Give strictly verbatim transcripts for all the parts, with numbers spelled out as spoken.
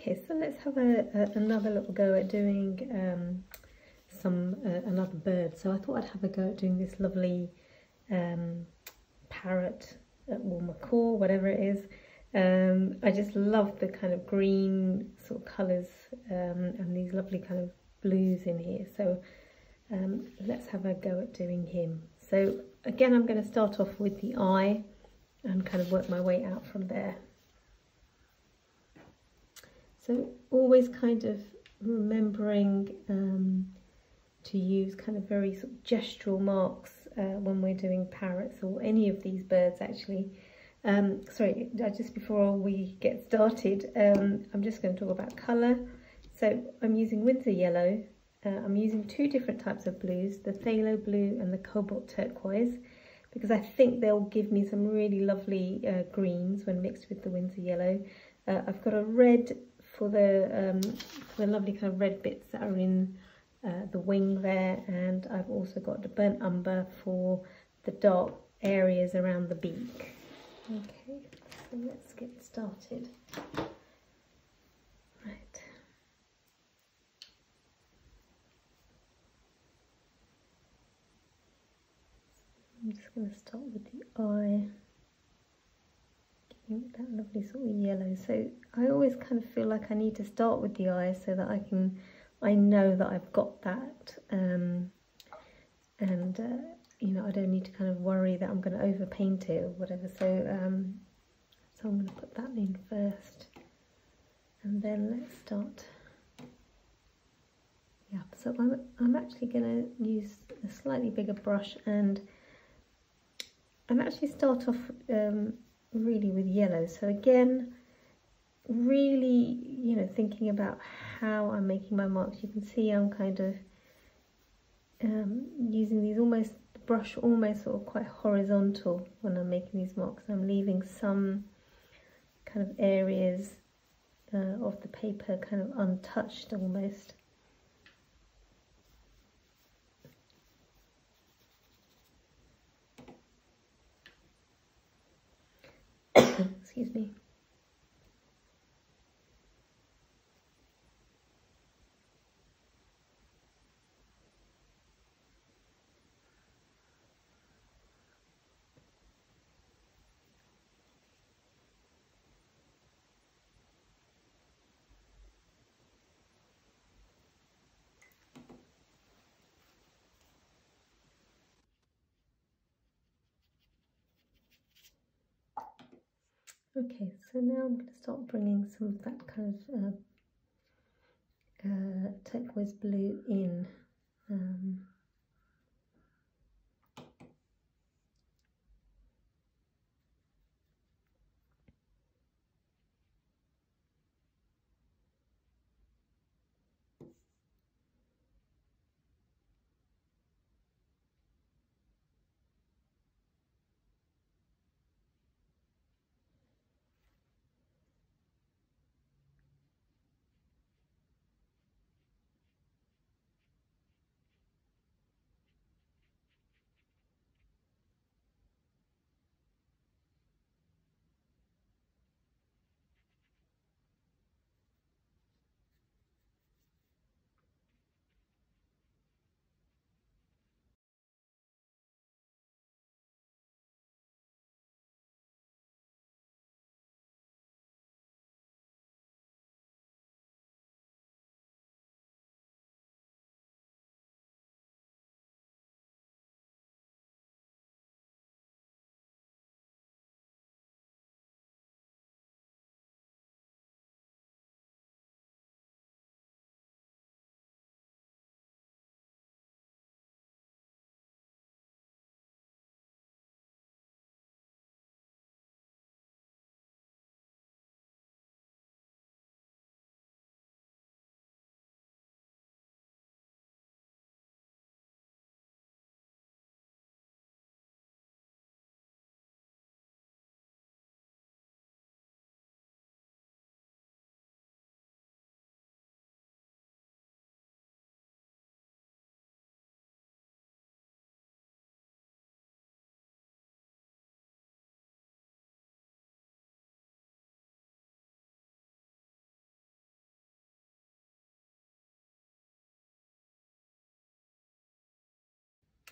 Okay, so let's have a, a another little go at doing um, some uh, another bird. So I thought I'd have a go at doing this lovely um, parrot uh, or macaw, whatever it is. Um, I just love the kind of green sort of colours um, and these lovely kind of blues in here. So um, let's have a go at doing him. So again, I'm going to start off with the eye and kind of work my way out from there. So always kind of remembering um, to use kind of very sort of gestural marks uh, when we're doing parrots or any of these birds actually. Um, sorry, just before we get started, um, I'm just going to talk about colour. So I'm using Winsor yellow. Uh, I'm using two different types of blues, the phthalo blue and the cobalt turquoise, because I think they'll give me some really lovely uh, greens when mixed with the Winsor yellow. Uh, I've got a red for the, um, for the lovely kind of red bits that are in uh, the wing there, and I've also got the burnt umber for the dark areas around the beak. Okay, so let's get started. Right. I'm just going to start with the eye. That lovely sort of yellow. So I always kind of feel like I need to start with the eye so that I can, I know that I've got that, um, and uh, you know, I don't need to kind of worry that I'm going to overpaint it or whatever. So um, so I'm going to put that in first, and then let's start. Yeah. So I'm I'm actually going to use a slightly bigger brush, and I'm actually start off. Um, really with yellow. So again, really, you know, thinking about how I'm making my marks. You can see I'm kind of um, using these almost, the brush almost sort of quite horizontal when I'm making these marks. I'm leaving some kind of areas uh, of the paper kind of untouched almost. Excuse me. Okay, so now I'm going to start bringing some of that kind of uh, uh, turquoise blue in. Um,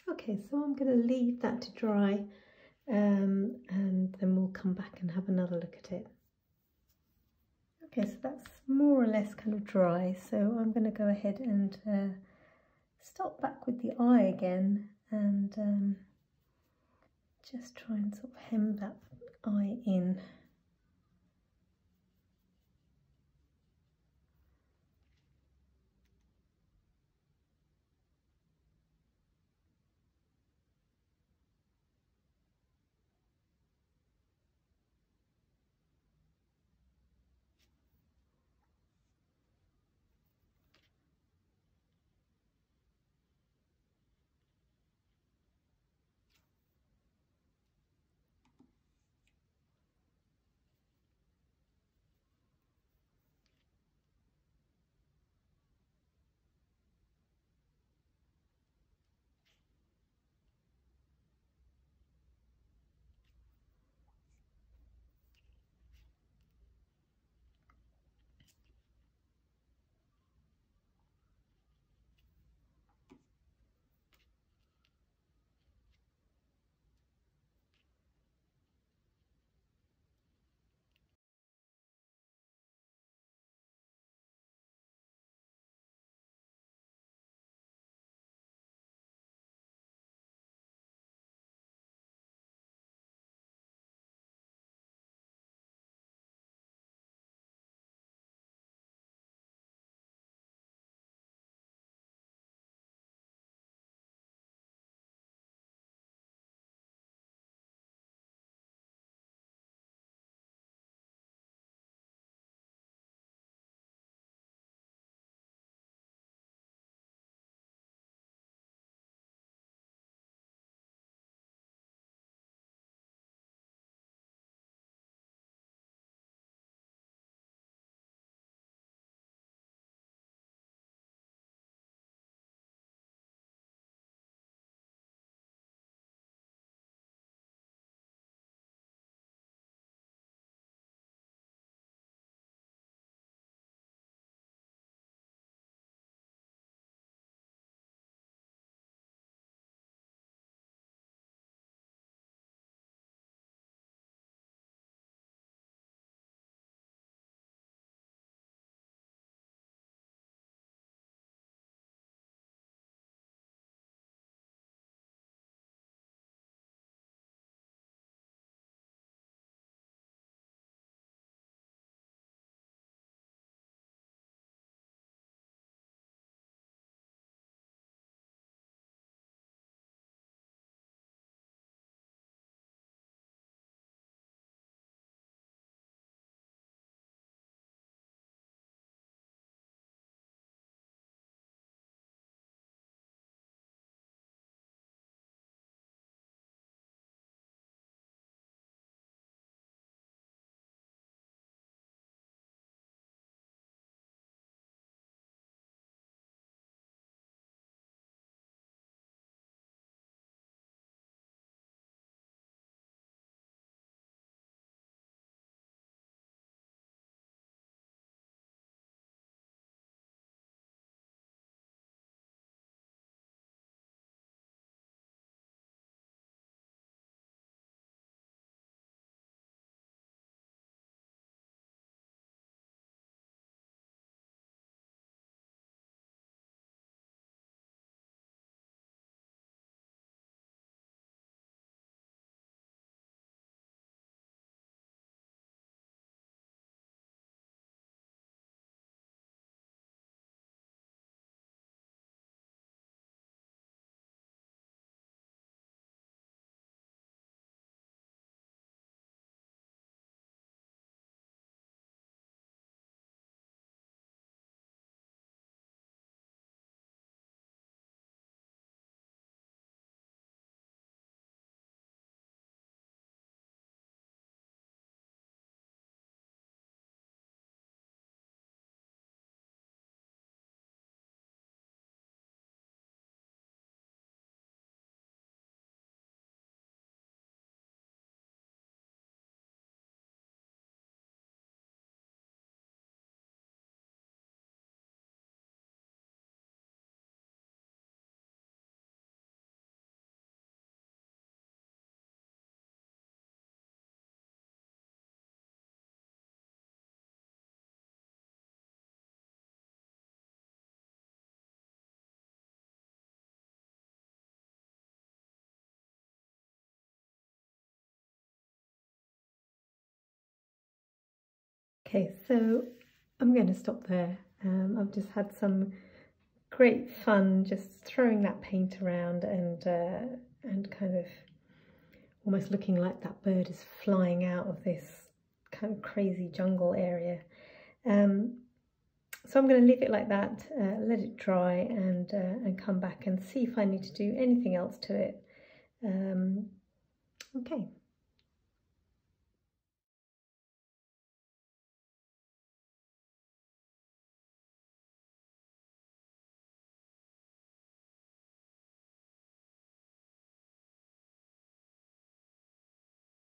Okay, so I'm going to leave that to dry, um, and then we'll come back and have another look at it. Okay, so that's more or less kind of dry, so I'm going to go ahead and uh, start back with the eye again, and um, just try and sort of hem that eye in. Okay, so I'm going to stop there. Um, I've just had some great fun just throwing that paint around and uh, and kind of almost looking like that bird is flying out of this kind of crazy jungle area. Um, so I'm going to leave it like that, uh, let it dry, and uh, and come back and see if I need to do anything else to it. Um, okay.